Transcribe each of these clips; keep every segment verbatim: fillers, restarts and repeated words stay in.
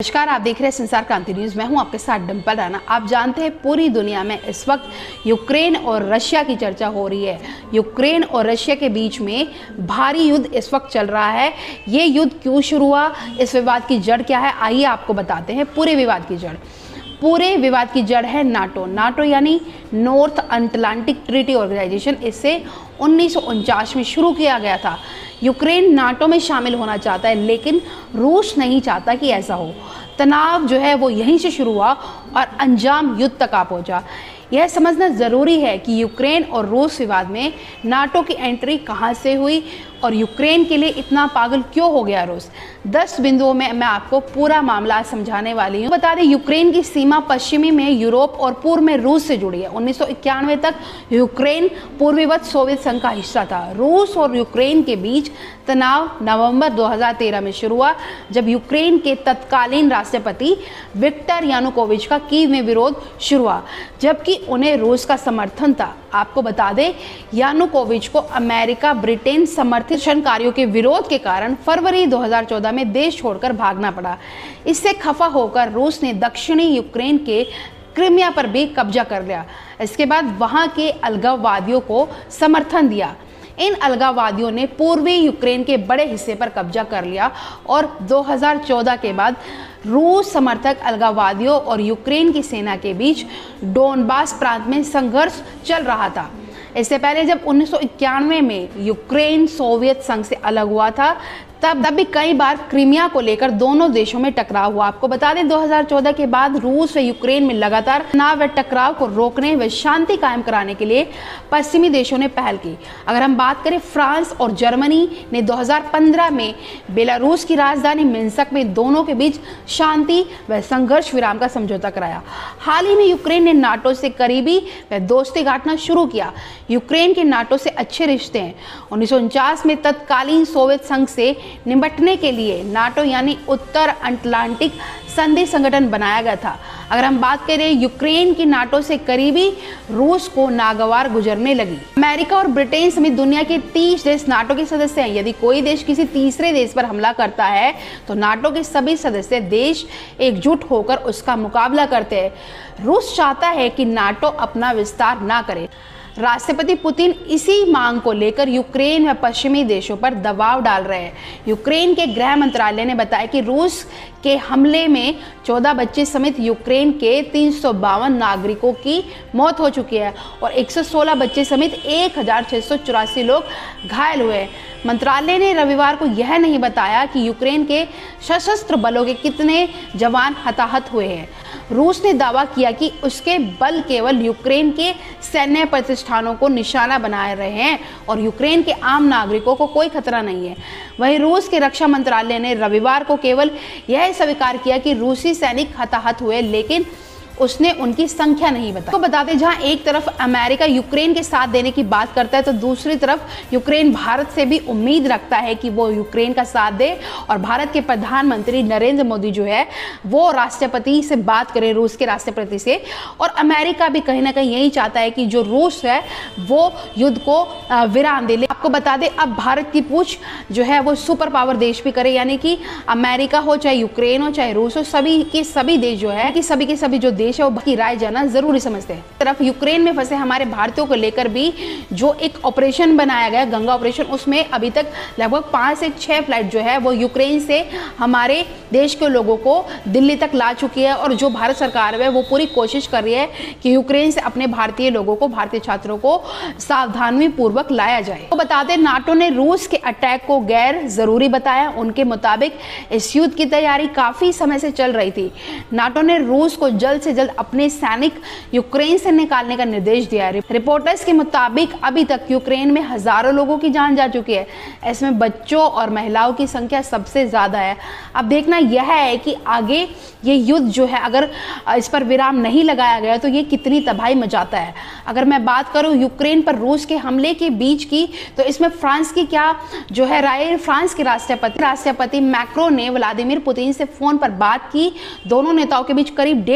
नमस्कार, आप देख रहे हैं संसार क्रांति न्यूज। मैं हूं आपके साथ डिम्पल राणा। आप जानते हैं पूरी दुनिया में इस वक्त यूक्रेन और रशिया की चर्चा हो रही है। यूक्रेन और रशिया के बीच में भारी युद्ध इस वक्त चल रहा है। ये युद्ध क्यों शुरू हुआ, इस विवाद की जड़ क्या है, आइए आपको बताते हैं। पूरे विवाद की जड़ पूरे विवाद की जड़ है नाटो। नाटो यानी नॉर्थ अटलांटिक ट्रीटी ऑर्गेनाइजेशन। इसे उन्नीस सौ उनचास में शुरू किया गया था। यूक्रेन नाटो में शामिल होना चाहता है, लेकिन रूस नहीं चाहता कि ऐसा हो। तनाव जो है वो यहीं से शुरू हुआ और अंजाम युद्ध तक आ पहुंचा। यह समझना ज़रूरी है कि यूक्रेन और रूस विवाद में नाटो की एंट्री कहां से हुई और यूक्रेन के लिए इतना पागल क्यों हो गया रूस। दस बिंदुओं में मैं आपको पूरा मामला समझाने वाली हूँ। बता दें, यूक्रेन की सीमा पश्चिमी में यूरोप और पूर्व में रूस से जुड़ी है। उन्नीस सौ इक्यानवे तक यूक्रेन पूर्वीवत सोवियत संघ का हिस्सा था। रूस और यूक्रेन के बीच तनाव नवंबर दो हज़ार तेरह में शुरू हुआ, जब यूक्रेन के तत्कालीन राष्ट्रपति विक्टर यानुकोविच का कीव में विरोध शुरू हुआ, जबकि उन्हें रूस का समर्थन था। आपको बता दें, यानुकोविच को अमेरिका ब्रिटेन समर्थित कार्यों के विरोध के कारण फरवरी दो हज़ार चौदह में देश छोड़कर भागना पड़ा। इससे खफा होकर रूस ने दक्षिणी यूक्रेन के क्रीमिया पर भी कब्जा कर लिया। इसके बाद वहां के अलगाववादियों को समर्थन दिया। इन अलगाववादियों ने पूर्वी यूक्रेन के बड़े हिस्से पर कब्जा कर लिया और दो हज़ार चौदह के बाद रूस समर्थक अलगाववादियों और यूक्रेन की सेना के बीच डोनबास प्रांत में संघर्ष चल रहा था। इससे पहले जब उन्नीस सौ इक्यानवे में यूक्रेन सोवियत संघ से अलग हुआ था, तब तब भी कई बार क्रीमिया को लेकर दोनों देशों में टकराव हुआ। आपको बता दें, दो हज़ार चौदह के बाद रूस व यूक्रेन में लगातार तनाव व टकराव को रोकने व शांति कायम कराने के लिए पश्चिमी देशों ने पहल की। अगर हम बात करें, फ्रांस और जर्मनी ने दो हज़ार पंद्रह में बेलारूस की राजधानी मिन्स्क में दोनों के बीच शांति व संघर्ष विराम का समझौता कराया। हाल ही में यूक्रेन ने नाटो से करीबी व दोस्ती गांठना शुरू किया। यूक्रेन के नाटो से अच्छे रिश्ते हैं। उन्नीस सौ उनचास में तत्कालीन सोवियत संघ से निपटने के लिए नाटो यानी उत्तर अटलांटिक संधि संगठन बनाया गया था। अगर हम बात करें, यूक्रेन की नाटो से करीबी रूस को नागवार गुजरने लगी। अमेरिका और ब्रिटेन समेत दुनिया के तीस देश नाटो के सदस्य हैं। यदि कोई देश किसी तीसरे देश पर हमला करता है तो नाटो के सभी सदस्य देश एकजुट होकर उसका मुकाबला करते हैं। रूस चाहता है कि नाटो अपना विस्तार ना करे। राष्ट्रपति पुतिन इसी मांग को लेकर यूक्रेन व पश्चिमी देशों पर दबाव डाल रहे हैं। यूक्रेन के गृह मंत्रालय ने बताया कि रूस के हमले में चौदह बच्चे समेत यूक्रेन के तीन सौ बावन नागरिकों की मौत हो चुकी है और एक सौ सोलह बच्चे समेत एक हज़ार छह सौ चौरासी लोग घायल हुए। मंत्रालय ने रविवार को यह नहीं बताया कि यूक्रेन के सशस्त्र बलों के कितने जवान हताहत हुए हैं। रूस ने दावा किया कि उसके बल केवल यूक्रेन के सैन्य प्रतिष्ठानों को निशाना बना रहे हैं और यूक्रेन के आम नागरिकों को कोई खतरा नहीं है। वहीं रूस के रक्षा मंत्रालय ने रविवार को केवल यह स्वीकार किया कि रूसी सैनिक हताहत हुए, लेकिन उसने उनकी संख्या नहीं बताई। तो बता दें, जहां एक तरफ अमेरिका यूक्रेन के साथ देने की बात करता है, तो दूसरी तरफ यूक्रेन भारत से भी उम्मीद रखता है कि वो यूक्रेन का साथ दे और भारत के प्रधानमंत्री नरेंद्र मोदी जो है वो राष्ट्रपति से बात करे, रूस के राष्ट्रपति से। और अमेरिका भी कहीं ना कहीं यही चाहता है कि जो रूस है वो युद्ध को विराम दे। आपको बता दें, अब भारत की पूछ जो है वो सुपर पावर देश भी करे, यानी कि अमेरिका हो, चाहे यूक्रेन हो, चाहे रूस हो, सभी के सभी देश जो है कि सभी के सभी जो देश है वो की राय जाना जरूरी समझते हैं। तरफ यूक्रेन में फंसे हमारे भारतीयों को लेकर भी जो एक ऑपरेशन बनाया गया, गंगा ऑपरेशन, उसमें अभी तक लगभग पांच से छह फ्लाइट जो है वो यूक्रेन से हमारे देश के लोगों को दिल्ली तक ला चुकी है और जो भारत सरकार है वो पूरी कोशिश कर रही है कि यूक्रेन से अपने भारतीय लोगों को, भारतीय छात्रों को सावधानी पूर्वक लाया जाए। तो बता दें, नाटो ने रूस के अटैक को गैर जरूरी बताया। उनके मुताबिक इस युद्ध की तैयारी काफी समय से चल रही थी। नाटो ने रूस को जल्द से जल्द अपने सैनिक यूक्रेन से निकालने का निर्देश दिया है। रिपोर्टर्स के मुताबिक अभी तक यूक्रेन में हजारों लोगों की जान जा चुकी है। इसमें बच्चों और महिलाओं की संख्या सबसे ज्यादा है। अब देखना यह है कि आगे ये युद्ध जो है, अगर इस पर विराम नहीं लगाया गया तो ये कितनी तबाही मचाता है। अगर मैं बात करूं यूक्रेन पर रूस के हमले के बीच की, तो इसमें फ्रांस की क्या जो है राय। फ्रांस के राष्ट्रपति राष्ट्रपति मैक्रो ने व्लादिमीर पुतिन से फोन पर बात की। दोनों नेताओं के बीच करीब डेढ़ घंटे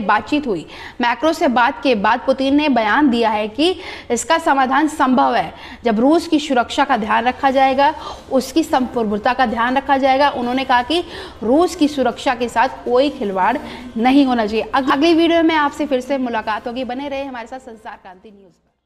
बातचीत हुई। मैक्रो से बात के बाद पुतिन ने बयान दिया है कि इसका समाधान संभव है जब रूस की सुरक्षा का ध्यान रखा जाएगा, उसकी संप्रभुता का ध्यान रखा जाएगा। उन्होंने कहा कि रूस की सुरक्षा के साथ कोई खिलवाड़ नहीं होना चाहिए। अगली वीडियो में आपसे फिर से मुलाकात होगी। बने रहे हमारे साथ संसार क्रांति न्यूज़ पर।